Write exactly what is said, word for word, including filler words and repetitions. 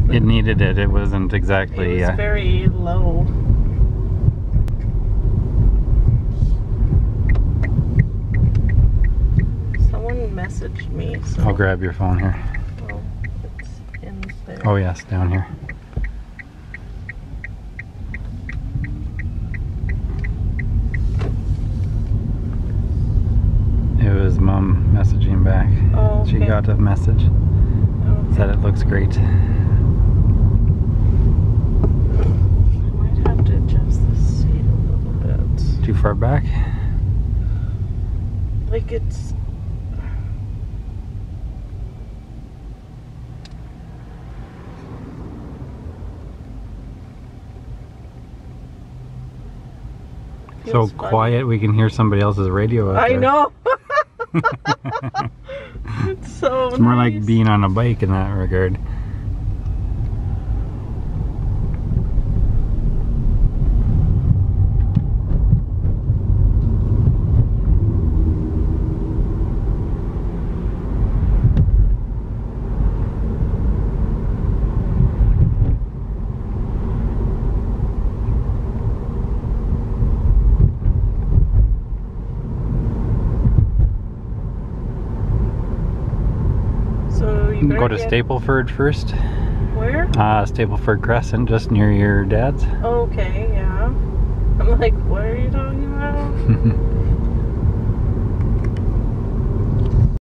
It needed it. It wasn't exactly... It was uh, very low. Someone messaged me, so... I'll grab your phone here. Oh, it's in there. Oh yes, down here. It was Mom messaging back. Oh, okay. She got a message. Okay. Said it looks great. I might have to adjust the seat a little bit. Too far back? Like it's... So feels funny. quiet we can hear somebody else's radio out I there. know! It's so It's more nice. like being on a bike in that regard. So you Go to get... Stapleford first. Where? Uh, Stapleford Crescent, just near your dad's. Okay, yeah. I'm like, what are you talking about?